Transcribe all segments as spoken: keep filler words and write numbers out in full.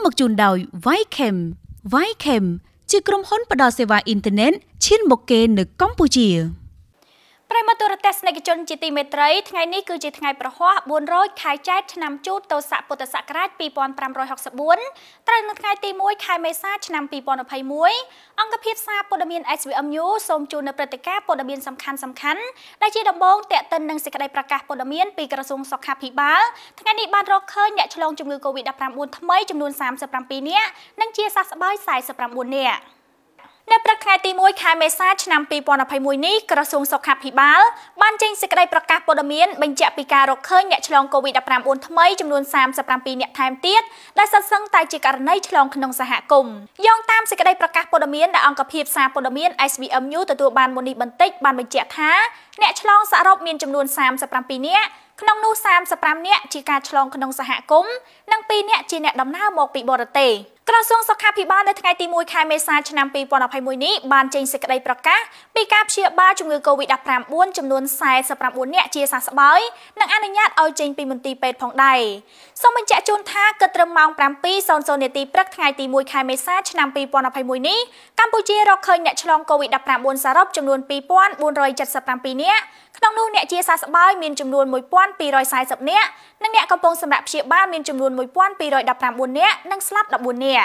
មកជូនដោយ Vichem Vichem ជាក្រុមហ៊ុនផ្ដល់សេវាអ៊ីនធឺណិតឈានមុខគេនៅកម្ពុជាប្រិមត្តរទស្សនិកជនជាទីមេត្រីថ្ងៃនេះគឺជាថ្ងៃប្រហ័សបួនរោចខែចែកឆ្នាំជូតទសពុទ្ធសករាជពីរពាន់ប្រាំរយហកសិបបួនត្រូវនៅថ្ងៃទីមួយខែមេសាឆ្នាំពីរពាន់ម្ភៃមួយអង្គភាពសារព័ត៌មាន เอส วี เอ็ม ยู សូមជូននៅព្រឹត្តិការណ៍ព័ត៌មានសំខាន់សំខាន់ដែលជាដំបូងទាក់ទិននឹងសេចក្តីប្រកាសព័ត៌មានពីក្រសួងសុខាភិបាលថ្ងៃនេះបានរកឃើញអ្នកឆ្លងជំងឺ កូវីដ ដប់ប្រាំបួន ថ្មីចំនួនសាមសិបប្រាំពីរនាក់និងជាសះស្បើយ สี่สิบเก้า នាក់នៅព្រឹកថ្ងៃទីមួយខែមេសាឆ្នាំពីរពាន់ម្ភៃមួយនេះក្រសួងសុខាភិបាលបានចេញសេចក្តីប្រកាសព័ត៌មានបញ្ជាក់ពីការរកឃើញអ្នកឆ្លង កូវីដ ដប់ប្រាំបួន ថ្មីចំនួនសាមសិបប្រាំពីរនាក់ថែមទៀតដែលសុទ្ធសឹងតែជាករណីឆ្លងក្នុងសហគមន៍យោងតាមសេចក្តីប្រកាសព័ត៌មានដែលអង្គភាពសារព័ត៌មាន เอส วี เอ็ม ยู ទទួលបានមុននេះបន្តិចបានបញ្ជាក់ថាអ្នកឆ្លងសរុបមានចំនួនសាមសិបប្រាំពីរនាក់ក្នុងនោះសាមសិបប្រាំនាក់ជាការឆ្លងក្នុងសហគមន៍និងពីរនាក់ជាអ្នកដំណើរមកពីបរទេសក្រសួងសុខាភិបាលនៅថ្ងៃទីមួយខែមេសាឆ្នាំពីរពាន់ម្ភៃមួយនេះបានចេញសេចក្តីប្រកាសពីការព្យាបាលជំងឺ កូវីដ ដប់ប្រាំបួន ចំនួន สี่สิบเก้า នាក់ជាសះស្បើយនិងអនុញ្ញាតឲ្យចេញពីមន្ទីរពេទ្យផងដែរសូមបញ្ជាក់ជូនថាគិតត្រឹមម៉ោង ប្រាំពីរនាទីព្រឹកថ្ងៃទីមួយខែមេសាឆ្នាំពីរពាន់ម្ភៃមួយនេះកម្ពុជារកឃើញអ្នកឆ្លង កូវីដ ដប់ប្រាំបួន សរុបចំនួន ពីរពាន់បួនរយเจ็ดสิบเจ็ด នាក់ក្នុងនោះអ្នកជាសះស្បើយមានចំនួន មួយពាន់ពីររយสี่สิบ នាក់និងអ្នកកំពុងសម្រាប់ព្យាបាលមានចំនួន មួយពាន់ពីររយដប់ប្រាំបួន នាក់និងស្លាប់ ដប់បួន នាក់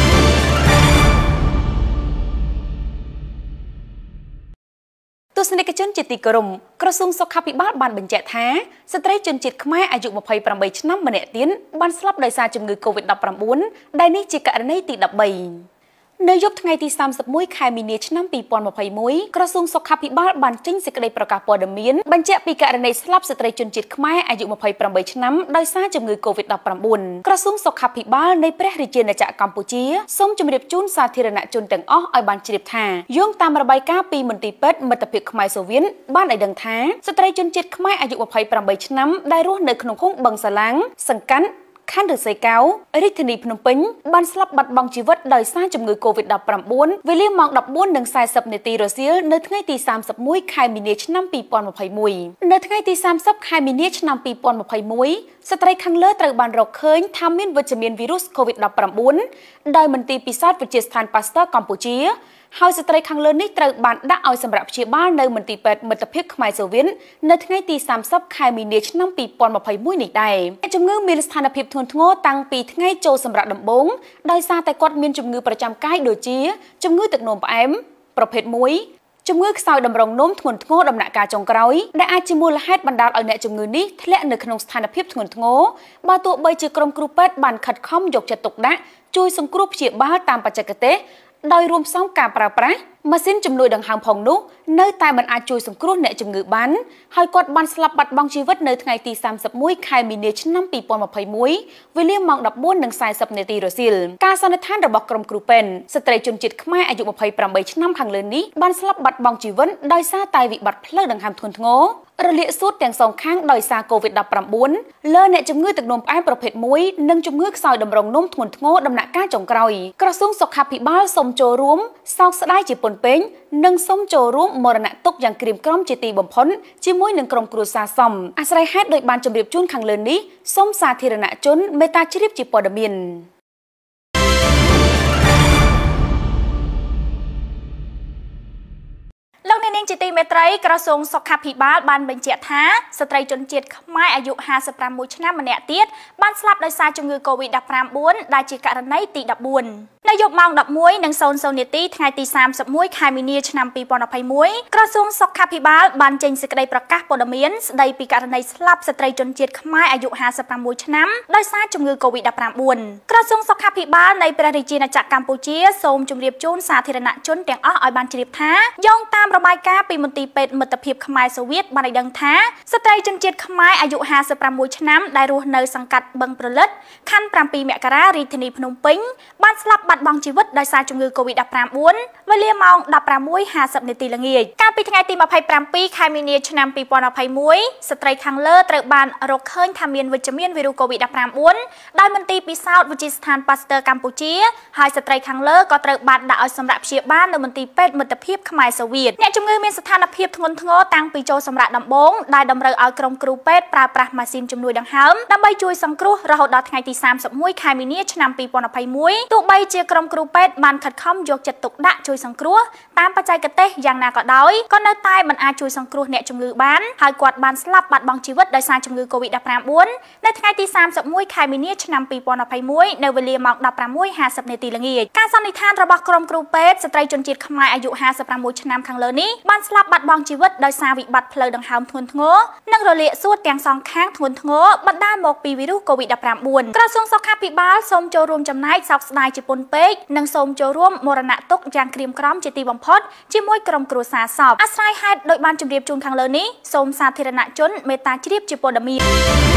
ទស្សនិកជនជាទីគោរពក្រសួងសុខាភិបាលបានបញ្ជាក់ថាស្ត្រីជនជាតិខ្មែរអាយុម្ភៃប្រាំបីឆ្នាំម្នាក់ទៀតបានស្លាប់ដោយសារជំងឺ កូវីដ ដប់ប្រាំបួន ដែលនេះជាករណីទីដប់បីនៅយប់ថ្ងៃទីសាមសិបមួយខែមីនាឆ្នាំពីរពាន់ម្ភៃមួយក្រសួងសុខាភិបាលបានចេញសេចក្តីប្រកាសព័ត៌មានបញ្ជាក់ពីករណីស្លាប់ស្ត្រីជនជាតិខ្មែរអាយុម្ភៃប្រាំបីឆ្នាំដោយសារជំងឺ កូវីដ ដប់ប្រាំបួន ក្រសួងសុខាភិបាលនៃព្រះរាជាណាចក្រកម្ពុជាសូមជម្រាបជូនសាធារណជនទាំងអស់ឲ្យបានជ្រាបថាយោងតាមរបាយការណ៍ពីមន្ទីរពេទ្យមិត្តភាពខ្មែរសូវៀតបានឲ្យដឹងថាស្ត្រីជនជាតិខ្មែរអាយុម្ភៃប្រាំបីឆ្នាំដែលរស់នៅក្នុងឃុំបឹងសាឡាងសង្កាត់ខណ្ឌឫស្សីកោរាជធានីភ្នំពេញបានស្លាប់បាត់បង់ជីវិតដោយសារជំងឺ កូវីដ ដប់ប្រាំបួន វេលាម៉ោង ដប់បួននិងสี่สิบ នាទីរសៀលនៅថ្ងៃទីសាមសិបមួយខែមីនាឆ្នាំពីរពាន់ម្ភៃមួយនៅថ្ងៃទីសាមសិបខែមីនាឆ្នាំពីរពាន់ម្ភៃមួយស្ត្រីខាងលើត្រូវបានរកឃើញថាមានវិជ្ជមានវីរុស កូវីដ ដប់ប្រាំបួន ដោយមន្ទីរពិសោធន៍វិទ្យាស្ថានប៉ាស្ទ័រកម្ពុជាហើយស្ត្រីខាងលើនេះត្រូវបានដាក់ឲ្យសម្រាប់ព្យាបាលនៅមន្ទីរពេទ្យមិត្តភាពខ្មែរសូវៀតនៅថ្ងៃទីសាមសិបខែមីនាឆ្នាំពីរពាន់ម្ភៃមួយនេះដែរជំងឺមានស្ថានភាពធ្ងន់ធ្ងរតាំងពីថ្ងៃចូលសម្រាប់ដំបូងដោយសារតែគាត់មានជំងឺប្រចាំកាយដូចជាជំងឺទឹកនោមផ្អែមប្រភេទមួយជំងឺខ្សោយតម្រងនោមធ្ងន់ធ្ងរដំណាក់កាលចុងក្រោយដែលអាចជាមូលហេតុបណ្ដាលឲ្យអ្នកជំងឺនេះធ្លាក់នៅក្នុងស្ថានភាពធ្ងន់ធ្ងរបើទោះបីជាក្រុមគ្រូពេទ្យបានខិតខំយកចិត្តទុកដាក់ជួយសង្គ្រោះព្យាបាលតាមបច្ចេកទេសដោយរួមផ្សំការប្រើប្រាស់ម៉ាស៊ីនជំនួយដង្ហើមផងនោះនៅតែមិនអាចជួយសង្គ្រោះអ្នកជំងឺបានហើយគាត់បានស្លាប់បាត់បង់ជីវិតនៅថ្ងៃទីសាមសិបមួយខែមីនាឆ្នាំពីរពាន់ម្ភៃមួយវេលាម៉ោង ដប់បួននិងสี่สิบ នាទីរសៀលការសន្និដ្ឋានរបស់ក្រុមគ្រូពេទ្យស្ត្រីជនជាតិខ្មែរអាយុម្ភៃប្រាំបីឆ្នាំខាងលើនេះបានស្លាប់បាត់បង់ជីវិតដោយសារតែវិបត្តិផ្លូវដង្ហើមធ្ងន់ធ្ងររលាកសួតទាំងសងខាងដោយសារ កូវីដ ដប់ប្រាំបួន លើអ្នកជំងឺទឹកនោមផ្អែមប្រភេទមួយនិងជំងឺខ្សោយតម្រងនោមធ្ងន់ធ្ងរដំណាក់កាលចុងក្រោយក្រសួងសុខាភិបាលសូមចូលរួមសោកស្ដាយជាពន់ពេញនិងសូមចូលរួមមរណទុក្ខយ៉ាងក្រៀមក្រំជាទីបំផុតជាមួយនឹងក្រុមគ្រួសារសមអាស្រ័យហេតុដោយបានជម្រាបជូនខាងលើនេះសូមសាធារណជនមេត្តាជ្រាបជាព័ត៌មានលោកអ្នកនាងជាទីមេត្រីក្រសួងសុខាភិបាលបានបញ្ជាក់ថាស្ត្រីជនជាតិខ្មែរអាយុห้าสิบหกឆ្នាំម្នាក់ទៀតបានស្លាប់ដោយសារជំងឺ កូវីដ ដប់ប្រាំបួន ដែលជាករណីទីដប់បួននៅយប់ម៉ោង ដប់មួយនិងศูนย์នាទីថ្ងៃទីសាមសិបមួយខែមីនាឆ្នាំពីរពាន់ម្ភៃមួយក្រសួងសុខាភិបាលបានចេញសេចក្តីប្រកាសព័ត៌មានស្តីពីករណីស្លាប់ស្ត្រីជនជាតិខ្មែរអាយុห้าสิบหกឆ្នាំដោយសារជំងឺ កូវីដ ដប់ប្រាំបួន ក្រសួងសុខាភិបាលនៃព្រះរាជាណាចក្រកម្ពុជាសូមជម្រាបជូនសាធារណជនទាំងអស់ឲ្យបានជ្រាបថាយោងតាមរបាយការណ៍ពីមន្ទីរពេទ្យមិត្តភាពខ្មែរសូវៀតបានឲ្យដឹងថាស្ត្រីជនជាតិខ្មែរអាយុห้าสิบหกឆ្នាំដែលរស់នៅសង្កាត់បឹងប្រលិតខណ្ឌប្រាំពីរមករារាជធានីភ្នំពេញបានស្លាប់បាត់បង់ជីវិតដោយសារជំងឺ កូវីដ ដប់ប្រាំបួន វេលាម៉ោង ដប់ប្រាំមួយហាសិប នាទីល្ងាចកាលពីថ្ងៃទីម្ភៃប្រាំពីរខែមីនាឆ្នាំពីរពាន់ម្ភៃមួយស្ត្រីខាងលើត្រូវបានរកឃើញថាមានវិជ្ជមានវីរុស កូវីដ ដប់ប្រាំបួន ដោយមន្ទីរពិសោធន៍វិទ្យាស្ថានប៉ាស្ទ័រកម្ពុជាហើយស្ត្រីខាងលើក៏ត្រូវបានដាក់ឲ្យសម្រាប់ព្យាបាលនៅមន្ទីរពេទ្យមិត្តភាពខ្មែរសូវៀតអ្នកជំងឺមានស្ថានភាពធ្ងន់ធ្ងរតាំងពីចូលសម្រាប់ដំបងដែលតម្រូវឲ្យក្រុមគ្រូពេទ្យប្រើប្រាស់ម៉ាស៊ីនជំនួយដង្ហើមដើម្បីជួយសង្គ្រោះរហូតដល់ថ្ងៃទីសាមសិបមួយខែមីនាឆ្នាំពីរពាន់ยี่สิบเอ็ดទោះបីជាក្រុមគ្រូពេទ្យបានខិតខំយកចិត្តទុកដាក់ជួយសង្គ្រោះតាមបច្ចេកទេសយ៉ាងណាក៏ដោយក៏នៅតែមិនអាចជួយសង្គ្រោះអ្នកជំងឺបានហើយគាត់បានស្លាប់បាត់បង់ជីវិតដោយសារជំងឺ COVID ដប់ប្រាំបួន នៅថ្ងៃទីសាមសិបមួយខែមីនាឆ្នាំពីរពាន់ยี่สิบเอ็ดនៅវេលាម៉ោងដប់ប្រាំមួយហាសិបនាទីល្ងាចការសន្និដ្ឋានរបស់ក្រុមគ្រូពេទ្យស្ត្រីជនជាតិខ្មែរអាយុห้าสิบหกឆ្នាំខាងលើនេះបានស្លាប់បាត់បង់ជីវិតដោយសារវិបត្តិផ្លូវដង្ហើមធ្ងន់ធ្ងរនិងរលាកសួតទាំងសងខាងធ្ងន់ធ្ងរបណ្ដាលមកពីវីរុស COVID ដប់ប្រាំបួន ក្រសួងសុខាភិបាលសូមចូលរួមចំណែកសោកស្ដាយជាពន់ពេកនិងសូមចូលរួមមរណទុក្ខយ៉ាងក្រៀមក្រំជាទីបំផុតជាមួយក្រុមគ្រួសារសពអាស្រ័យហេតុដោយបានជម្រាបជូនខាងលើនេះសូមសាធារណជនមេត្តាជ្រាបជាព័ត៌មាន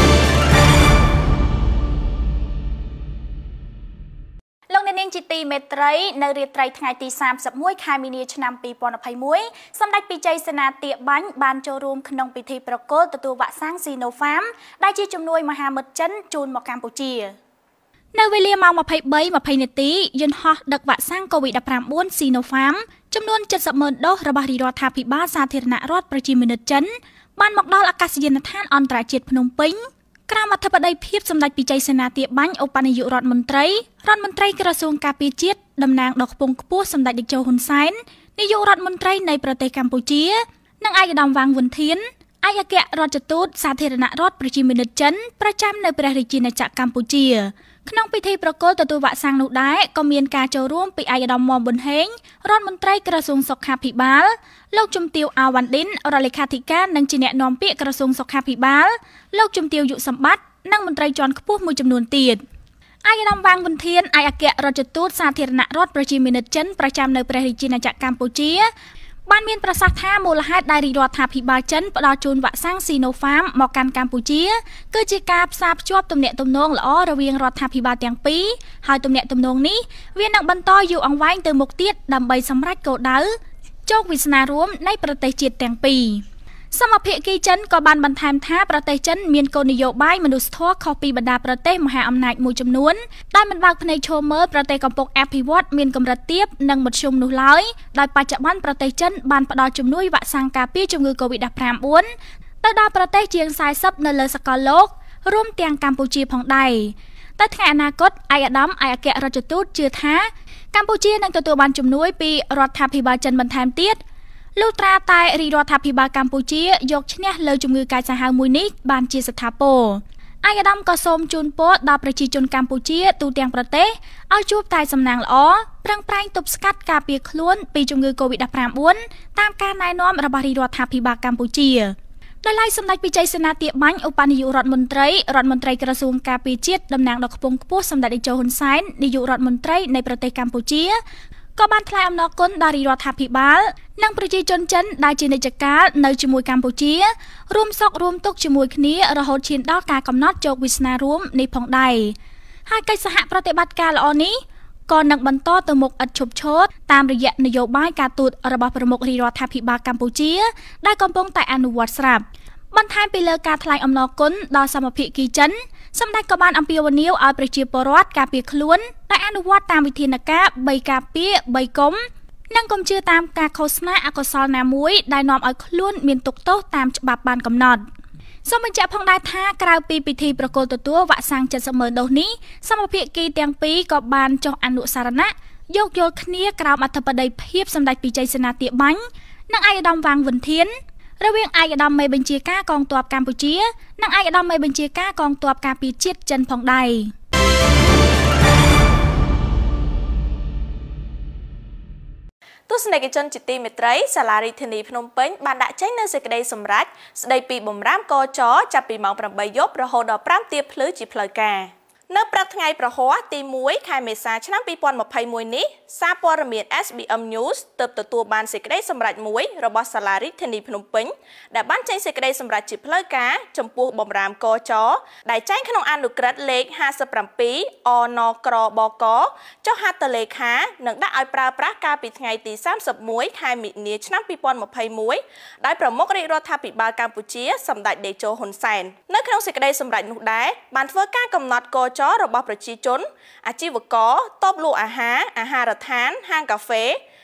លោកអ្នកនាងជាទីមេត្រីនៅរាត្រីថ្ងៃទីសាមសិបមួយខែមីនាឆ្នាំពីរពាន់ยี่สิบเอ็ดសម្ដេចពិជ័យសេនាទាបាញ់បានចូលរួមក្នុងពិធីប្រគល់ទទួលវ៉ាក់សាំង Sinopharm ដែលជាជំនួយមហាមិត្តចិនជូនមកកម្ពុជានៅវេលាម៉ោងยี่สิบสาม ยี่สิบนาទីយន្តហោះដឹកវ៉ាក់សាំង COVID ដប់ប្រាំបួន Sinopharm ចំនួនเจ็ดสิบหมื่นដូសរបស់រាជរដ្ឋាភិបាលសាធារណរដ្ឋប្រជាមានិតចិនបានមកដល់អាកាសយានដ្ឋានអន្តរជាតិភ្នំពេញក្រមអធិបតីភាពសម្ដេចពិជ័យសេនាទាបាញ់ឧបនាយករដ្ឋមន្ត្រីរដ្ឋមន្ត្រីក្រសួងការពារជាតិតំណាងដ៏ខ្ពង់ខ្ពស់សម្ដេចតេជោហ៊ុនសែននាយករដ្ឋមន្ត្រីនៃប្រទេសកម្ពុជានិងឯកឧត្តមវ៉ាងវុនធានឯកអគ្គរដ្ឋទូតសាធារណរដ្ឋប្រជាមានិតចិនប្រចាំនៅព្រះរាជាណាចក្រកម្ពុជាក្នុងពិធីប្រគល់ទទួលវ៉ាក់សាំងនោះដែរក៏មានការចូលរួមពីឯកឧត្តមមុំប៊ុនហេងរដ្ឋមន្ត្រីក្រសួងសុខាភិបាលលោកជំទាវអាវ៉ាន់ឌិនរដ្ឋលេខាធិការនិងជាអ្នកនាំពាក្យក្រសួងសុខាភិបាលលោកជំទាវយុសម្បត្តិនិងមន្ត្រីជាន់ខ្ពស់មួយចំនួនទៀតឯកឧត្តមវ៉ាងវុនធានឯកអគ្គរដ្ឋទូតសាធារណរដ្ឋប្រជាមានិតចិនប្រចាំនៅព្រះរាជាណាចក្រកម្ពុជាបានមានប្រសាសន៍ថាមូលហេតុដែលរាជរដ្ឋាភិបាលចិនផ្ដល់ជូនវ៉ាក់សាំង Sinopharm មកកាន់កម្ពុជាគឺជាការផ្សារភ្ជាប់ទំនាក់ទំនងល្អរវាងរដ្ឋាភិបាលទាំងពីរហើយទំនាក់ទំនងនេះវានឹងបន្តយូរអង្វែងទៅមុខទៀតដើម្បីសម្រេចគោលដៅជោគវាសនារួមនៃប្រទេសជាតិទាំងពីរសមភាគីចិនក៏បានបន្ថែមថាប្រទេសចិនមានគោលនយោបាយមនុស្សធម៌ខុសពីបណ្ដាប្រទេសមហាអំណាចមួយចំនួនដែលមិនបើកភ្នែកឈរមើលប្រទេសកំពុងអភិវឌ្ឍមានកម្រិតទាបនិងមធ្យមនោះឡើយដោយបច្ចុប្បន្នប្រទេសចិនបានផ្ដល់ជំនួយវ៉ាក់សាំងការពារជំងឺ COVID ដប់ប្រាំបួន ទៅដល់ប្រទេសជាងสี่สิบនៅលើសកលលោករួមទាំងកម្ពុជាផងដែរតែថ្ងៃអនាគតឯកឧត្តមឯកអគ្គរដ្ឋទូតជឿថាកម្ពុជានឹងទទួលបានជំនួយពីរដ្ឋាភិបាលចិនបន្ថែមទៀតលុះត្រាតែរាជរដ្ឋាភិបាលកម្ពុជាយកឈ្នះលើជំងឺកាចសាហាវមួយនេះបានជាស្ថាពរឯកឧត្តមក៏សូមជូនពរដល់ប្រជាជនកម្ពុជាទូទាំងប្រទេសឲ្យជួបតែសំណាងល្អប្រឹងប្រែងទប់ស្កាត់ការពារខ្លួនពីជំងឺ COVID ដប់ប្រាំបួន តាមការណែនាំរបស់រាជរដ្ឋាភិបាលកម្ពុជាដោយឡែកសម្ដេចពិជ័យសេនាទាបាញ់ឧបនាយករដ្ឋមន្ត្រីរដ្ឋមន្ត្រីក្រសួងការពារជាតិតំណាងដ៏ខ្ពង់ខ្ពស់សម្ដេចតេជោហ៊ុនសែននាយករដ្ឋមន្ត្រីនៃប្រទេសកម្ពុជាក៏បានថ្លែងអំណរគុណដល់រាជរដ្ឋាភិបាលនិងប្រជាជនចិនដែលជានិច្ចកាលនៅជាមួយកម្ពុជារួមសុខរួមទុក្ខជាមួយគ្នារហូតឈានដល់ការកំណត់ជោគវាសនារួមនេះផងដែរហើយកិច្ចសហប្រតិបត្តិការល្អនេះក៏នឹងបន្តទៅមុខឥតឈប់ឈរតាមរយៈនយោបាយការទូតរបស់ប្រមុខរាជរដ្ឋាភិបាលកម្ពុជាដែលកំពុងតែអនុវត្តស្រាប់បន្ថែមពីលើការថ្លែងអំណរគុណដល់សមភាគីចិនសម្ដេចក៏បានអំពាវនាវឲ្យប្រជាពលរដ្ឋការពារខ្លួនដោយអនុវត្តតាមវិធានការបីការពារបីកុំនិងកុំជឿតាមការឃោសនាអកុសលណាមួយដែលនាំឲ្យខ្លួនមានទុក្ខទោសតាមច្បាប់បានកំណត់សូមបញ្ជាក់ផងដែរថាក្រៅពីពិធីប្រគល់ទទួលវ៉ាក់សាំងเจ็ดสิบหมื่นដូសនេះសមភាគីទាំងពីរក៏បានចុះអនុសារណៈយោគយល់គ្នាក្រោមអធិបតីភាពសម្ដេចពិជ័យសេនាទាបាញ់និងឯកឧត្តមវ៉ាងវុនធានរវាងឯកឧត្តមមេបញ្ជាការកងទ័ពកម្ពុជានិងឯកឧត្តមមេបញ្ជាការកងទ័ពការពារជាតិចិនផងដែរទស្សនិកជនជាទីមេត្រីសាលារដ្ឋាភិបាលភ្នំពេញបានដាក់ចេញនូវសេចក្តីសម្រេចស្តីពីបម្រាមកចចាប់ពីម៉ោងeightយប់រហូតដល់fiveទៀបភ្លឺជាផ្លូវការនៅព្រឹកថ្ងៃប្រហ័សទីoneខែមេសាឆ្នាំtwo thousand twenty-oneនេះសារព័ត៌មាន S B M News ទើបទទួលបានសេចក្តីសម្រេចមួយរបស់សាលារដ្ឋាភិបាលភ្នំពេញដែលបានចេញសេចក្តីសម្រេចជាផ្លូវការចំពោះបម្រាមកចដែលចែងក្នុងអនុក្រឹត្យលេខfifty-sevenអនក្របកចុះហត្ថលេខានិងដាក់ឲ្យប្រើប្រាស់កាលពីថ្ងៃទីthirty-oneខែមីនាឆ្នាំtwo thousand twenty-oneដោយប្រមុខរាជរដ្ឋាភិបាលកម្ពុជាសម្ដេចតេជោហ៊ុនសែននៅក្នុងសេចក្តីសម្រេចនោះដែរបានធ្វើការកំណត់កចរបស់ប្រជាជនអាជីវករតូបលក់អាហារអាហារដ្ឋានហាងកាហ្វេ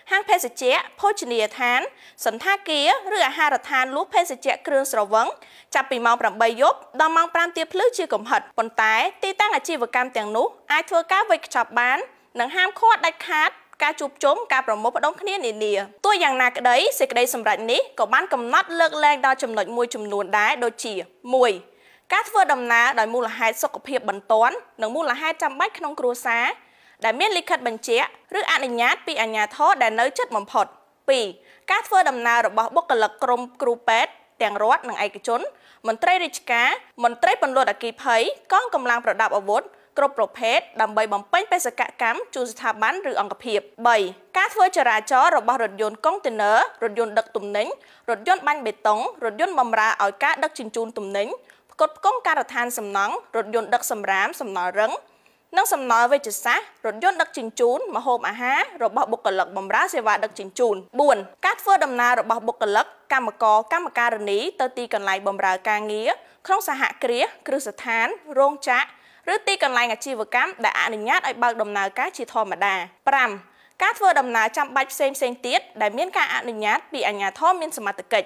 ហាងភេសជ្ជៈភោជនីយដ្ឋានសន្តាគារឬអាហារដ្ឋានលក់ភេសជ្ជៈគ្រឿងស្រវឹងចាប់ពីម៉ោងប្រាំបីយប់ដល់ម៉ោងប្រាំទៀបភ្លឺជាកំហិតប៉ុន្តែទីតាំងអាជីវកម្មទាំងនោះអាចធ្វើការវេចខ្ចប់បាននិងហាមឃាត់ដាច់ខាតការជួបជុំការប្រមូលផ្ដុំគ្នានានាទោះយ៉ាងណាក្តីសេចក្តីសម្រេចនេះក៏បានកំណត់លើកលែងដល់ចំណុចមួយចំនួនដែរដូចជា មួយ ការធ្វើដំណើរដោយមូលហេតុសុខភាពបន្ទាន់និងមូលហេតុចាំបាច់ក្នុងគ្រួសារដែលមានលិខិតបញ្ជាក់ឬអនុញ្ញាតពីអាជ្ញាធរដែលនៅជិតបំផុត ពីរ ការធ្វើដំណើររបស់បុគ្គលិកក្រុមគ្រូពេទ្យទាំងរដ្ឋនិងឯកជនមន្ត្រីរាជការមន្ត្រីពន្លត់អគ្គិភ័យកងកម្លាំងប្រដាប់អាវុធគ្រប់ប្រភេទដើម្បីបំពេញបេសកកម្មជួយស្ថាប័នឬអង្គភាព បី ការធ្វើចរាចរណ៍របស់រថយន្តកុងតឺន័ររថយន្តដឹកទំនិញរថយន្តបាញ់បេតុងរថយន្តបម្រើឲ្យការដឹកជញ្ជូនទំនិញផ្គត់ផ្គង់ការដ្ឋានសំណង់រថយន្តដឹកសម្រាមសំណល់រឹងនិងសំណល់វេជ្ជសាស្ត្ររថយន្តដឹកជញ្ជូនម្ហូបអាហាររបស់បុគ្គលិកបម្រើសេវាដឹកជញ្ជូន បួន ការធ្វើដំណើររបស់បុគ្គលិកកម្មករកម្មការិនីទៅទីកន្លែងបម្រើការងារក្នុងសហគ្រាសគ្រឹះស្ថានរោងចក្រឬទីកន្លែងអាជីវកម្មដែលអនុញ្ញាតឲ្យបើកដំណើរការជាធម្មតា ប្រាំ ការធ្វើដំណើរចាំបាច់ផ្សេងផ្សេងទៀតដែលមានការអនុញ្ញាតពីអាជ្ញាធរមានសមត្ថកិច្ច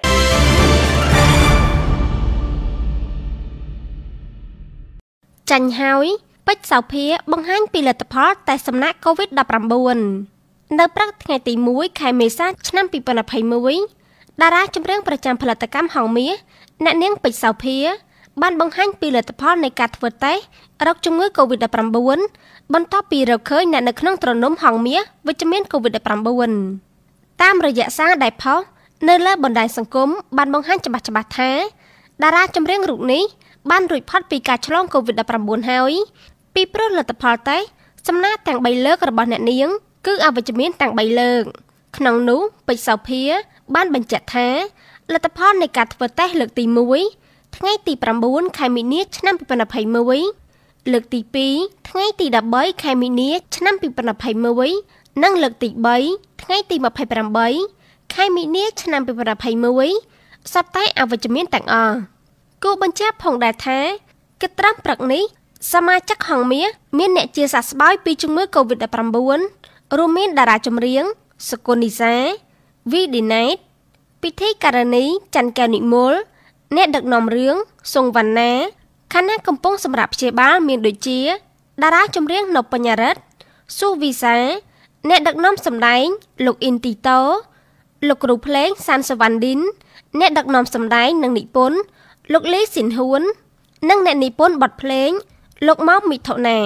ចាញ់ហើយពេជ្រសោភាបង្ហាញពីលទ្ធផលតែសំណាក់ កូវីដ ដប់ប្រាំបួន នៅព្រឹកថ្ងៃទីមួយខែមេសាឆ្នាំពីរពាន់ยี่สิบเอ็ดតារាចម្រៀងប្រចាំផលិតកម្មហងមាសអ្នកនាងពេជ្រសោភាបានបង្ហាញពីលទ្ធផលនៃការធ្វើតេស្តរកជំងឺ កូវីដ ដប់ប្រាំបួន បន្ទាប់ពីរកឃើញអ្នកនៅក្នុងទ្រនំហងមាសវិជ្ជមាន កូវីដ ដប់ប្រាំបួន តាមរយៈសារដែលផុសនៅលើបណ្ដាញសង្គមបានបង្ហាញច្បាស់ៗថាតារាចម្រៀងរូបនេះបានរួចផុតពីការឆ្លង កូវីដ ដប់ប្រាំបួន ហើយពីព្រោះលទ្ធផលតេស្តសំណាទាំងបីលើករបស់អ្នកនាងគឺអវិជ្ជមានទាំងបីលើកក្នុងនោះពេជ្រសោភាបានបញ្ជាក់ថាលទ្ធផលនៃការធ្វើតេស្តលើកទីមួយថ្ងៃទីប្រាំបួនខែមីនាឆ្នាំពីរពាន់ยี่สิบเอ็ดលើកទីពីរថ្ងៃទីដប់បីខែមីនាឆ្នាំពីរពាន់ยี่สิบเอ็ดនិងលើកទីបីថ្ងៃទីម្ភៃប្រាំបីខែមីនាឆ្នាំពីរពាន់ยี่สิบเอ็ดសុទ្ធតែអវិជ្ជមានទាំងអស់គូបញ្ជាក់ផងដែរថាគិតត្រឹមព្រឹកនេះសមាជិកហងមាសមានអ្នកជាសះស្បើយពីជំងឺ កូវីដ ដប់ប្រាំបួន រួមមានតារាចម្រៀងសុគន្ធនិសា វីឌីណេត ពិធីការនីច័ន្ទកែវនិមលអ្នកដឹកនាំរឿងសុងវណ្ណាខណៈកំពុងសម្រាប់ព្យាបាលមានដូចជាតារាចម្រៀងណុបបញ្ញារិទ្ធ ស៊ូវីសាអ្នកដឹកនាំសម្ដែងលោកអ៊ីនទីតូលោកគ្រូភ្លេងសានសវណ្ណឌិនអ្នកដឹកនាំសម្ដែងនិងនិពន្ធលោកលីស៊ីនហួននិងអ្នកនិពន្ធបទភ្លេងលោកម៉ោមិថុនា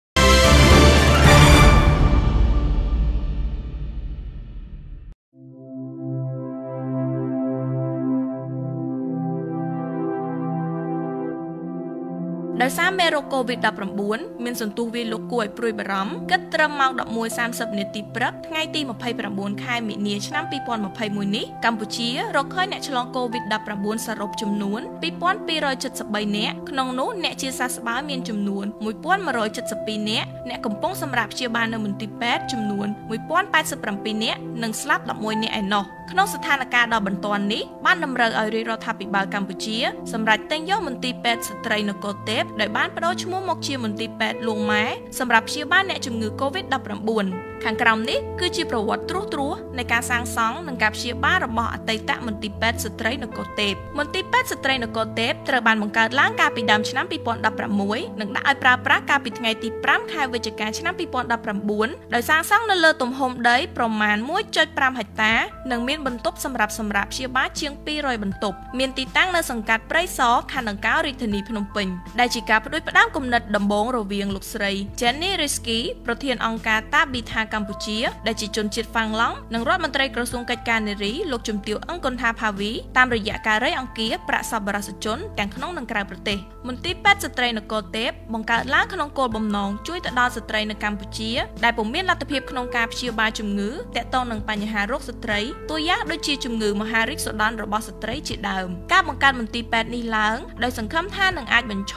ដោយសារមេរោគ កូវីដ ដប់ប្រាំបួន មានសន្ទុះវាយលុកគួរឲ្យព្រួយបារម្ភគិតត្រឹមម៉ោងដប់មួយសាមសិបនាទីព្រឹកថ្ងៃទីម្ភៃប្រាំបួនខែមីនាឆ្នាំពីរពាន់ยี่สิบเอ็ดនេះកម្ពុជារកឃើញអ្នកឆ្លង កូវីដ ដប់ប្រាំបួន សរុបចំនួន ពីរពាន់ពីររយเจ็ดสิบสาม នាក់ក្នុងនោះអ្នកជាសះស្បើយមានចំនួន មួយពាន់មួយរយเจ็ดสิบสอง នាក់អ្នកកំពុងសម្រាប់ព្យាបាលនៅមន្ទីរពេទ្យចំនួន មួយពាន់แปดสิบเจ็ด នាក់និងស្លាប់ដប់មួយនាក់ឯណោះក្នុងស្ថានភាពដ៏បន្ទាន់នេះបានតម្រូវឲ្យរាជរដ្ឋាភិបាលកម្ពុជាសម្រាប់ទិញយកមន្ទីរពេទ្យស្ត្រីនគរទេពដោយបានបដូរឈ្មោះមកជាមន្ទីរពេទ្យលួងម៉ែសម្រាប់ព្យាបាលអ្នកជំងឺ កូវីដ ដប់ប្រាំបួន ខាងក្រោមនេះគឺជាប្រវត្តិត្រួសត្រាសនៃការសាងសង់និងការព្យាបាលរបស់អតីតមន្ទីរពេទ្យស្ត្រីនគរទេពមន្ទីរពេទ្យស្ត្រីនគរទេពត្រូវបានបង្កើតឡើងកាលពីដើមឆ្នាំពីរពាន់ដប់ប្រាំមួយនិងដាក់ឲ្យប្រើប្រាស់កាលពីថ្ងៃទីប្រាំខែវិច្ឆិកាឆ្នាំពីរពាន់ដប់ប្រាំបួនដោយសាងសង់នៅលើទំហំដីប្រមាណ មួយចុចប្រាំ ហិកតានិងមានបន្ទប់សម្រាប់សម្រាប់ព្យាបាលជាងពីររយបន្ទប់មានទីតាំងនៅសង្កាត់ព្រៃសរខណ្ឌដង្កោរាជធានីភ្នំពេញដែលជាការផ្ដួចផ្ដើមគំនិតដំបូងរវាងលោកស្រី Jenny Risky ប្រធានអង្គការ Tabitha កម្ពុជាដែលជាជនជាតិហ្វាំងឡង់និងរដ្ឋមន្ត្រីក្រសួងកិច្ចការនារីលោកជំទាវអង្គុនថាផាវីតាមរយៈការរៃអង្គាសប្រាក់សប្បុរសជនទាំងក្នុងនិងក្រៅប្រទេសមន្ទីរពេទ្យស្ត្រីនគរទេពបង្កើតឡើងក្នុងគោលបំណងជួយទៅដល់ស្ត្រីនៅកម្ពុជាដែលពុំមានលទ្ធភាពក្នុងការព្យាបាលជំងឺទាក់ទងនឹងបញ្ហារោគស្ត្រីតួយ៉ាងដូចជាជំងឺមហារីកសូដនរបស់ស្ត្រីជាដើមការបង្កើតមន្ទីរពេទ្យនេះឡើងដោយសង្ឃឹមថានឹងអាចបញ្ឈប់រាល់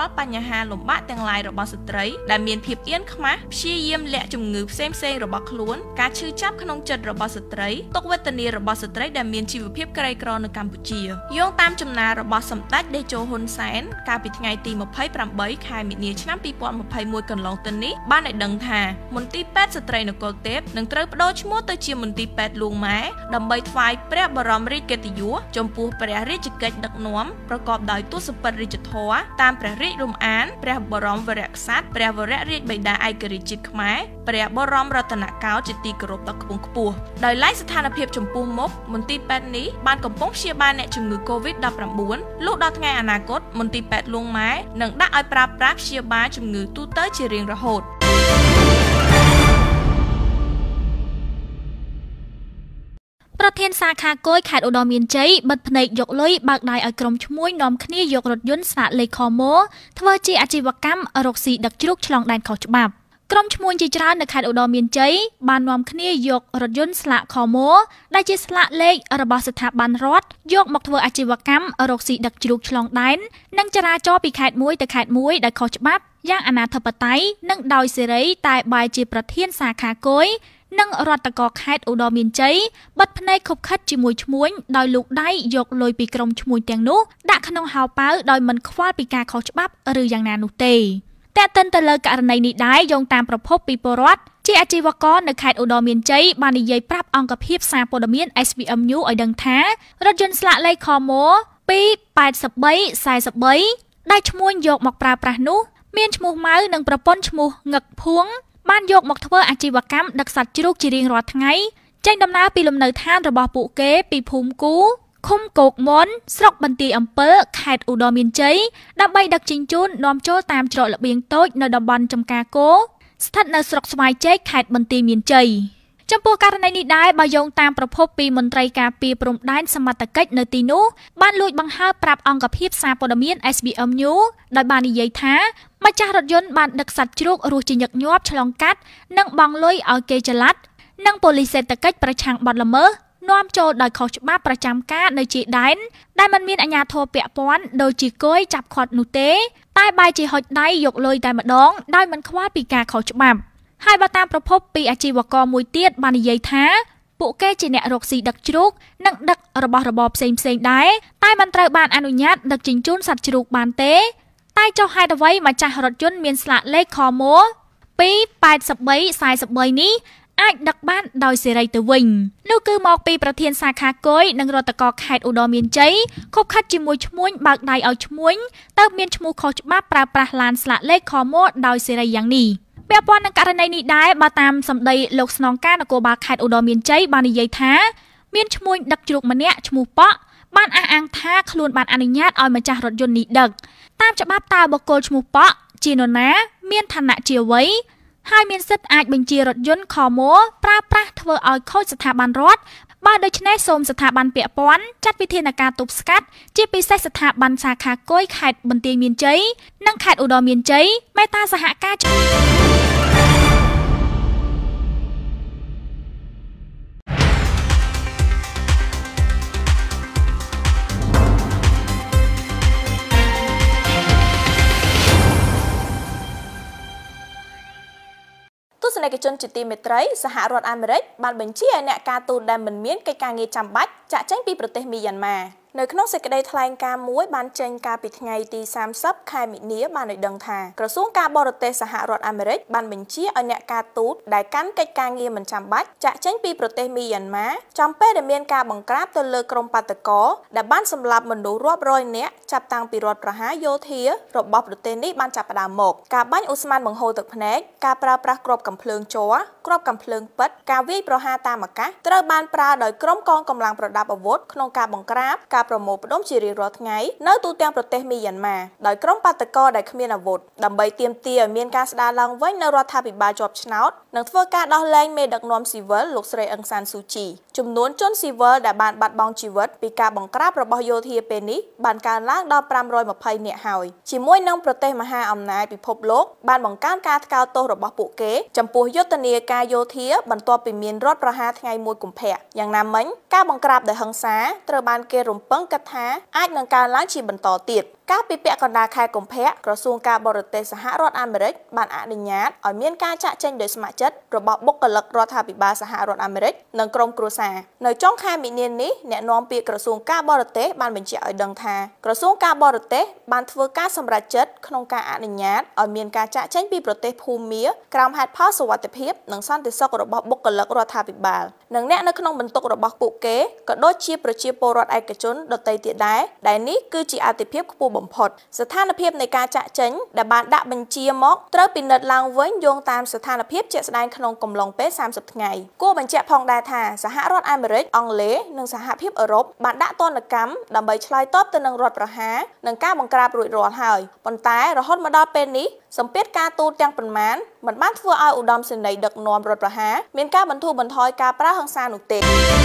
ល់បញ្ហាលំបាកទាំងឡាយរបស់ស្ត្រីដែលមានភាពអៀនខ្មាស់ព្យាយាមលាក់ជំងឺផ្សេងៗរបស់ខ្លួនការឈឺចាប់ក្នុងចិត្តរបស់ស្ត្រីទុក្ខវេទនារបស់ស្ត្រីដែលមានជីវភាពក្រីក្រនៅកម្ពុជាយោងតាមចំណាររបស់សម្ដេចតេជោហ៊ុនសែនកាលពីថ្ងៃទីម្ភៃប្រាំបីខែមីនាឆ្នាំពីរពាន់ម្ភៃមួយកន្លងទៅនេះបានឲ្យដឹងថាមន្ទីរពេទ្យស្ត្រីនគរទេពនឹងត្រូវប្តូរឈ្មោះទៅជាមន្ទីរពេទ្យលួងម៉ែដើម្បីថ្វាយព្រះបរមរាជកិត្តិយសចំពោះព្រះរាជកិច្ចដឹកនាំប្រកបដោយទសពិធរាជធម៌តាមព្រះរាជរំអានព្រះបរមវរក្សត្រព្រះវររាជបិតាឯករាជ្យជាតិខ្មែរព្រះបរមរតនកោដ្ឋជាទីគោរពដ៏ខ្ពង់ខ្ពស់ដោយឡែកស្ថានភាពចំពោះមុខមន្ទីរពេទ្យនេះបានកំពុងព្យាបាលអ្នកជំងឺ កូវីដ ដប់ប្រាំបួន លុះដល់ថ្ងៃអនាគតមន្ទីរពេទ្យលួងម៉ែនឹងដាក់ឲ្យប្រើប្រាស់ព្យាបាលជំងឺទូទៅជារៀងរហូតប្រធានសាខាគយខេត្តឧត្តរមានជ័យបិទភ្នែកយកលុយបើកដៃឲ្យក្រុមឈ្មួញនាំគ្នាយករថយន្តស្លាកលេខខមធ្វើជាអាជីវកម្មរកស៊ីដឹកជ្រូកឆ្លងដែនខុសច្បាប់ក្រុមឈ្មួញជាច្រើននៅខេត្តឧត្តរមានជ័យបាននាំគ្នាយករថយន្តស្លាកខមដែលជាស្លាកលេខរបស់ស្ថាប័នរដ្ឋយកមកធ្វើអាជីវកម្មរកស៊ីដឹកជ្រូកឆ្លងដែននិងចរាចរណ៍ពីខេត្តមួយទៅខេត្តមួយដោយខុសច្បាប់យ៉ាងអនាធិបតេយ្យនិងដោយសេរីតែបែរជាប្រធានសាខាគយនិងរដ្ឋកោខេត្តឧត្តរមានជ័យបិទភ្នែកខុបខិតជាមួយឈ្មួញដោយលូកដៃយកលុយពីក្រុមឈ្មួញទាំងនោះដាក់ក្នុងហោប៉ៅដោយមិនខ្វល់ពីការខុសច្បាប់ឬយ៉ាងណានោះទេតែទិនទៅលើករណីនេះដែរយោងតាមប្រភពពីពលរដ្ឋជាអាជីវករនៅខេត្តឧត្តរមានជ័យបាននិយាយប្រាប់អង្គភាពសារព័ត៌មាន เอส บี เอ็ม News ឲ្យដឹងថារថយន្តស្លាកលេខខម ពីរ แปด สาม สี่ สาม ដែលឈ្មួញយកមកប្រើប្រាស់នោះមានឈ្មោះម៉ៅនិងប្រពន្ធឈ្មោះងឹកភួងបានយកមកធ្វើអាជីវកម្មដឹកសត្វជ្រូកជារៀងរាល់ថ្ងៃចេញដំណើរពីលំនៅឋានរបស់ពួកគេពីភូមិគូឃុំគោកមនស្រុកបន្ទាយអំពើខេត្តឧត្តរមានជ័យដើម្បីដឹកជញ្ជូននាំចូលតាមច្រកល្បៀងតូចនៅតំបន់ចំការគោស្ថិតនៅស្រុកស្វាយជែកខេត្តបន្ទាយមានជ័យចំពោះករណីនេះដែរបើយោងតាមប្រភពពីមន្ត្រីការពារព្រំដែនសមត្ថកិច្ចនៅទីនោះបានលួចបង្ហើបប្រាប់អង្គភាពសារព័ត៌មាន เอส บี เอ็ม News ដោយបាននិយាយថាម្ចាស់រថយន្តបានដឹកសត្វជ្រូករស់ជាញឹកញាប់ឆ្លងកាត់និងបង់លុយឲ្យគេចល័តនិងប៉ូលីសសេដ្ឋកិច្ចប្រឆាំងបទល្មើសនាំចូលដោយខុសច្បាប់ប្រចាំការនៅជាដែនដែលមិនមានអាជ្ញាធរពាក់ព័ន្ធដូចជាគយចាប់ឃាត់នោះទេតែបែរជាហុចដៃយកលុយតែម្ដងដោយមិនខ្វល់ពីការខុសច្បាប់ហើយបើតាមប្រភពពីអាជីវករមួយទៀតបាននិយាយថាពួកគេជាអ្នករកស៊ីដឹកជ្រូកនិងដឹករបស់របរផ្សេងៗដែរតែមិនត្រូវបានអនុញ្ញាតដឹកជញ្ជូនសត្វជ្រូកបានទេតែចុះហេតុអ្វីម្ចាស់រថយន្តមានស្លាកលេខខម ពីរ แปด สาม สี่ สาม នេះអាចដឹកបានដោយសេរីទៅវិញនោះគឺមកពីប្រធានសាខាគយនិងរដ្ឋកោខេត្តឧត្តរមានជ័យខុបខិតជាមួយឈ្មួញបើកដៃឲ្យឈ្មួញទៅមានឈ្មោះខុសច្បាប់ប្រើប្រាស់ឡានស្លាកលេខខមដោយសេរីយ៉ាងនេះពាក់ព័ន្ធនឹងករណីនេះដែរបើតាមសម្ដីលោកស្នងការនគរបាលខេត្តឧត្តរមានជ័យបាននិយាយថាមានឈ្មួញដឹកជ្រូកម្នាក់ឈ្មោះប៉ក់បានអះអាងថាខ្លួនបានអនុញ្ញាតឲ្យម្ចាស់រថយន្តនេះដឹកតាមច្បាប់តើបុគ្គលឈ្មោះប៉ក់ជានរណាមានឋានៈជាអ្វីហើយមានសិទ្ធិអាចបញ្ជារថយន្តខមប្រើប្រាស់ធ្វើឲ្យខូចស្ថាប័នរដ្ឋបើដូច្នេះសូមស្ថាប័នពាក់ព័ន្ធចាត់វិធានការទប់ស្កាត់ជាពិសេសស្ថាប័នសាខាគយខេត្តបន្ទាយមានជ័យនិងខេត្តឧត្តរមានជ័យមេត្តាសហការទស្សនិកជនជាទីមេត្រីសហរដ្ឋអាមេរិកបានបញ្ជាឲ្យអ្នកការទូតដែលមិនមានកិច្ចការងារចាំបាច់ចាក់ចេញពីប្រទេសមីយ៉ាន់ម៉ានៅក្នុងសេចក្តីថ្លែងការណ៍មួយបានចេញកាលពីថ្ងៃទីសាមសិបខែមីនាបានឲ្យដឹងថាក្រសួងការបរទេសសហរដ្ឋអាមេរិកបានបញ្ជាឲ្យអ្នកការទូតដែលកាន់កិច្ចការងារមិនចាំបាច់ចាក់ចេញពីប្រទេសមីយ៉ាន់ម៉ាចំពេលដែលមានការបង្ក្រាបទៅលើក្រុមបាតកោដែលបានសម្លាប់មនុស្សរាប់រយនាក់ចាប់តាំងពីរដ្ឋប្រហារយោធារបស់ប្រទេសនេះបានចាប់ផ្ដើមមកការបាញ់ឧស្ម័នបង្ហូរទឹកភ្នែកការប្រើប្រាស់គ្រាប់កាំភ្លើងជ័រគ្រាប់កាំភ្លើងពិតការវាយប្រហារតាមអាកាសត្រូវបានប្រើដោយក្រុមកងកម្លាំងប្រដាប់អាវុធក្នុងការបង្ក្រាបការប្រមូលផ្ដុំជារៀងរាល់ថ្ងៃនៅទូទាំងប្រទេសមីយ៉ាន់ម៉ាដោយក្រុមបាតកោដែលគ្មានអាវុធដើម្បីទាមទារឲ្យមានការស្ដារឡើងវិញនៅរដ្ឋាភិបាលជាប់ឆ្នោតនិងធ្វើការដោះលែងមេដឹកនាំស៊ីវិលលោកស្រីអឹងសានស៊ូជីចំនួនជនស៊ីវិលដែលបានបាត់បង់ជីវិតពីការបង្ក្រាបរបស់យោធាពេលនេះបានកើនឡើងដល់ប្រាំរយម្ភៃនាក់ហើយជាមួយនឹងប្រទេសមហាអំណាចពិភពលោកបានបង្កើនការថ្កោលទោសរបស់ពួកគេចំពោះយុទ្ធនាការយោធាបន្ទាប់ពីមានរដ្ឋប្រហារថ្ងៃមួយកុម្ភៈយ៉ាងណាមិញការបង្ក្រាបដោយហិង្សាត្រូវបានគេរំពឹងគិតថាអាចនឹងកើនឡើងជាបន្តទៀតការពីពាក់កណ្ដាលខែកុម្ភៈក្រសួងការបរទេសសហរដ្ឋអាមេរិកបានអនុញ្ញាតឲ្យមានការចាក់ចែងដោយស្ម័គ្រចិត្តរបស់បុគ្គលិករដ្ឋាភិបាលសហរដ្ឋអាមេរិកនិងក្រុមគ្រួសារនៅចុងខែមីនានេះអ្នកនាំពាក្យក្រសួងការបរទេសបានបញ្ជាក់ឲ្យដឹងថាក្រសួងការបរទេសបានធ្វើការសម្រេចចិត្តក្នុងការអនុញ្ញាតឲ្យមានការចាក់ចែងពីប្រទេសភូមាក្រោមហេតុផលសុវត្ថិភាពនិងសន្តិសុខរបស់បុគ្គលិករដ្ឋាភិបាលនិងអ្នកនៅក្នុងបន្ទុករបស់ពួកគេក៏ដូចជាប្រជាពលរដ្ឋឯកជនដទៃទៀតដែរដែលនេះគឺជាអាទិភាពខ្ពស់បំផុតស្ថានភាពនៃការចាក់ចេញដែលបានដាក់បញ្ជាមកត្រូវពិនិត្យឡើងវិញយោងតាមស្ថានភាពជាក់ស្ដែងក្នុងកំឡុងពេលសាមសិបថ្ងៃគួរបញ្ជាក់ផងដែរថាសហរដ្ឋអាមេរិកអង់គ្លេសនិងសហភាពអឺរ៉ុបបានដាក់ទណ្ឌកម្មដើម្បីឆ្លើយតបទៅនឹងរដ្ឋប្រហារនិងការបង្ក្រាបរួចរាល់ហើយប៉ុន្តែរហូតមកដល់ពេលនេះសម្ពាធការទូតទាំងប៉ុន្មានមិនបានធ្វើឲ្យឧត្តមសេនីយ៍ដឹកនាំរដ្ឋប្រហារមានការបន្ធូរបន្ថយការប្រើហិង្សានោះទេ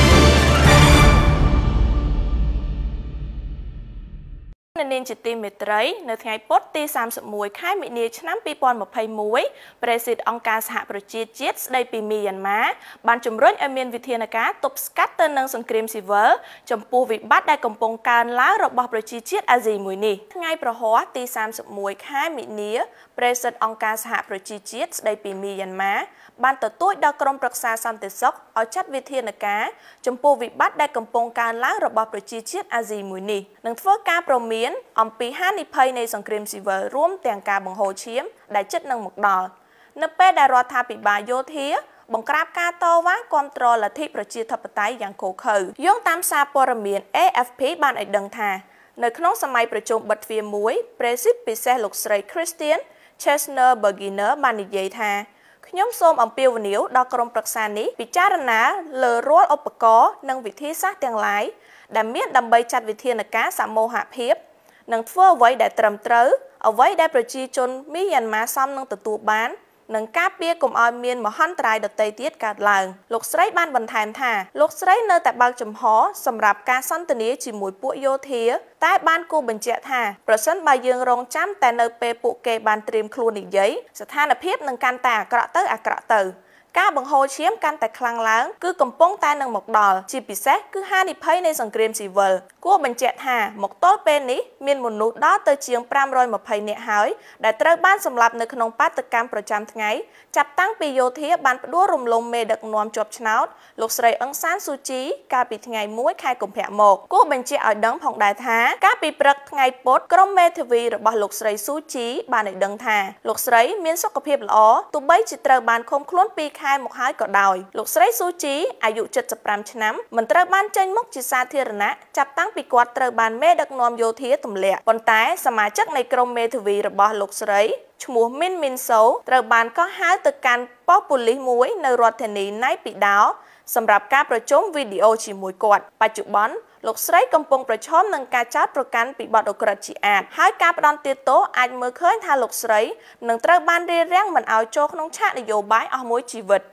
នៅនាងជាទីមេត្រីនៅថ្ងៃពុធទីសាមសិបមួយខែមិនិនាឆ្នាំពីរពាន់ម្ភៃមួយប្រេស៊ីដអង្គការសហប្រជាជាតិស្ដីពីមីយ៉ាន់ម៉ាបានជំរុញឲ្យមានវិធានការទប់ស្កាត់ទៅនឹងសង្គ្រាមស៊ីវិលចំពោះវិបត្តិដែលកំពុងកើនឡើងរបស់ប្រជាជាតិអាស៊ីមួយនេះថ្ងៃប្រហ័សទីសាមសិបមួយខែមិនិនាប្រេស៊ីដអង្គការសហប្រជាជាតិស្ដីពីមីយ៉ាន់ម៉ាបានទទូចដល់ក្រុមប្រឹក្សាសន្តិសុខឲ្យចាត់វិធានការចំពោះវិបត្តិដែលកំពុងកើនឡើងរបស់ប្រជាជាតិអាស៊ីមួយនេះនិងធ្វើការព្រមានអំពីហានិភ័យនៃសង្គ្រាមស៊ីវិលរួមទាំងការបង្ហូរឈាមដែលជិតនឹងមកដល់នៅពេលដែលរដ្ឋាភិបាលយោធាបង្ក្រាបការតវ៉ាគាំទ្រលទ្ធិប្រជាធិបតេយ្យយ៉ាងឃោរឃៅយោងតាមសារព័ត៌មាន A F P បានឲ្យដឹងថានៅក្នុងសម័យប្រជុំបិទទ្វារមួយប្រេស៊ីដពិសេសលោកស្រី Christian Schraner Burgener បាននិយាយថាខ្ញុំសូមអំពាវនាវដល់ក្រុមប្រឹក្សានេះពិចារណាលើរាល់ឧបករណ៍និងវិធីសាស្ត្រទាំងឡាយដែលមានដើម្បីចាត់វិធានការសមូហភាពនិងធ្វើអ្វីដែលត្រឹមត្រូវអ្វីដែលប្រជាជនមីយ៉ាន់ម៉ាសមនឹងទទួលបាននិងការពារកុំឲ្យមានមហន្តរាយដទៃទៀតកើតឡើងលោកស្រីបានបន្ថែមថាលោកស្រីនៅតែបើកចំហសម្រាប់ការសន្ទនាជាមួយពួកយោធាតែបានគូបញ្ជាក់ថាប្រសិនបើយើងរងចាំតែនៅពេលពួកគេបានត្រៀមខ្លួននិយាយស្ថានភាពនឹងកាន់តែអាក្រក់ទៅអាក្រក់ទៅការបង្ហូរឈាមកាន់តែខ្លាំងឡើងគឺកំពុងតែនឹងមកដល់ជាពិសេសគឺហានិភ័យនៃសង្គ្រាមស៊ីវិលគួរបញ្ជាក់ថាមកទល់ពេលនេះមានមនុស្សដល់ទៅជាងប្រាំរយម្ភៃនាក់ហើយដែលត្រូវបានសម្លាប់នៅក្នុងបាតកម្មប្រចាំថ្ងៃចាប់តាំងពីយោធាបានផ្ដួលរំលំមេដឹកនាំជាប់ឆ្នោតលោកស្រីអឹងសានស៊ូជីកាលពីថ្ងៃមួយខែកុម្ភៈមកគួរបញ្ជាក់ឲ្យដឹងផងដែរថាកាលពីព្រឹកថ្ងៃពុធក្រុមមេធាវីរបស់លោកស្រីស៊ូជីបានឲ្យដឹងថាលោកស្រីមានសុខភាពល្អទោះបីជាត្រូវបានឃុំខ្លួនពីរខែមកហើយក៏ដោយលោកស្រីស៊ូជីអាយុเจ็ดสิบห้าឆ្នាំមិនត្រូវបានចេញមុខជាសាធារណៈចាប់តាំងពីគាត់ត្រូវបានមេដឹកនាំយោធាទម្លាក់ប៉ុន្តែសមាជិកនៃក្រុមមេធាវីរបស់លោកស្រីឈ្មោះមីនមីនសូត្រូវបានកោះហៅទៅកាន់ប៉ុស្តិ៍ប៉ូលីសមួយនៅរដ្ឋធានីណៃពីដោសម្រាប់ការប្រជុំវីដេអូជាមួយគាត់បច្ចុប្បន្នលោកស្រីកំពុងប្រឈមនឹងការចោទប្រកាន់ពីបទឧក្រិដ្ឋជាអាតហើយការផ្ដន្ទាទោសអាចមើលឃើញថាលោកស្រីនឹងត្រូវបានរារាំងមិនឲ្យចូលក្នុងឆាកនយោបាយអស់មួយជីវិត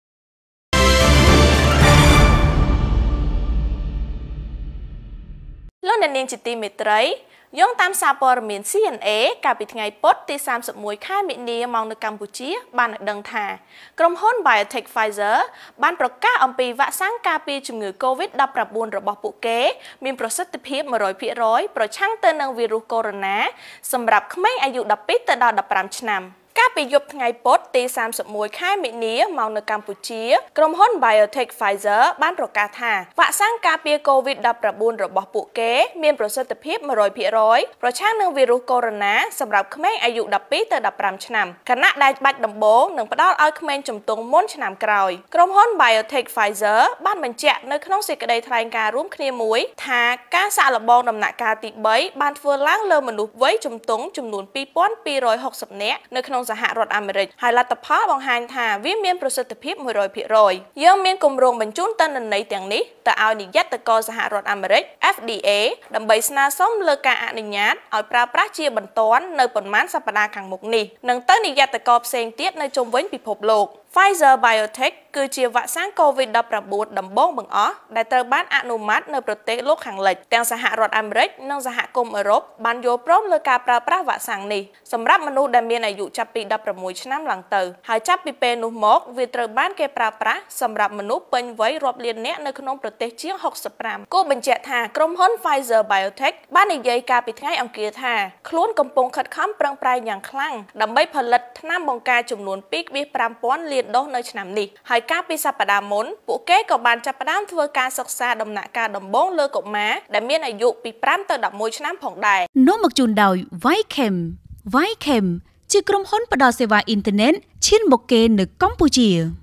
លោកអ្នកនាងជាទីមេត្រីយោងតាមសារព័ត៌មាន C N A កាលពីថ្ងៃពុធទីសាមសិបមួយខែមិនិនាមកនៅកម្ពុជាបានដឹងថាក្រុមហ៊ុន Biotech Pfizer បានប្រកាសអំពីវ៉ាក់សាំងការពារជំងឺ COVID ដប់ប្រាំបួន របស់ពួកគេមានប្រសិទ្ធភាពមួយរយភាគរយប្រឆាំងទៅនឹងវីរុសកូវីដ សម្រាប់ក្មេងអាយុដប់ពីរទៅដល់ដប់ប្រាំឆ្នាំកាលពីយប់ថ្ងៃពុធទីសាមសិបមួយខែមិនិនាមកនៅកម្ពុជាក្រុមហ៊ុន Biotech Pfizer បានប្រកាសថាវ៉ាក់សាំងការពារ COVID ដប់ប្រាំបួន របស់ពួកគេមានប្រសិទ្ធភាពមួយរយភាគរយប្រឆាំងនឹងវីរុសកូវីដ សម្រាប់ក្មេងអាយុដប់ពីរទៅដប់ប្រាំឆ្នាំខណៈដែលបាច់ដំបូងនឹងផ្ដល់ឲ្យក្មេងជំទង់មុនឆ្នាំក្រោយក្រុមហ៊ុន Biotech Pfizer បានបញ្ជាក់នៅក្នុងសេចក្តីថ្លែងការណ៍រួមគ្នាមួយថាការសាកល្បងដំណាក់កាលទីបីបានធ្វើឡើងលើមនុស្សវ័យជំទង់ចំនួនពីរពាន់ពីររយហុកសិបនាក់នៅក្នុងសហរដ្ឋអាមេរិកហើយលទ្ធផលបង្ហាញថាវាមានប្រសិទ្ធភាពមួយរយភាគរយយើងមានគម្រោងបញ្ជូនទិន្នន័យទាំងនេះទៅឲ្យនាយកដ្ឋានសហរដ្ឋអាមេរិក F D A ដើម្បីស្នើសុំលើការអនុញ្ញាតឲ្យប្រើប្រាស់ជាបន្ទាន់នៅប៉ុន្មានសប្តាហ៍ខាងមុខនេះនិងទៅនាយកដ្ឋានផ្សេងទៀតនៅជុំវិញពិភពលោក Pfizer Biotech គឺជាវ៉ាក់សាំង COVID ដប់ប្រាំបួន ដំបូងបង្អស់ដែលត្រូវបានអនុម័តនៅប្រទេសលោកខាងលិចទាំងសហរដ្ឋអាមេរិកនិងសហគមន៍អឺរ៉ុបបានយល់ព្រមលើការប្រើប្រាស់វ៉ាក់សាំងនេះសម្រាប់មនុស្សដែលមានអាយុចាប់ពីដប់ប្រាំមួយឆ្នាំឡើងទៅហើយចាប់ពីពេលនោះមកវាត្រូវបានគេប្រើប្រាស់សម្រាប់មនុស្សពេញវ័យរាប់លាននាក់នៅក្នុងប្រទេសជាងហុកសិបប្រាំគួរបញ្ជាក់ថាក្រុមហ៊ុន Pfizer Biotech បាននិយាយកាលពីថ្ងៃអង្គារថាខ្លួនកំពុងខិតខំប្រឹងប្រែងយ៉ាងខ្លាំងដើម្បីផលិតថ្នាំបង្ការចំនួន ពីរពាន់ប្រាំលានដូសនៅឆ្នាំនេះហើយកាលពីសប្តាហ៍មុនពួកគេក៏បានចាប់ផ្ដើមធ្វើការសិក្សាដំណាក់កាលដំបូងលើកុមារដែលមានអាយុពីប្រាំទៅដប់មួយឆ្នាំផងដែរនាំមកជូនដោយ Vychem Vychem ជាក្រុមហ៊ុនផ្ដល់សេវាអ៊ីនធឺណិតឈានមុខគេនៅកម្ពុជា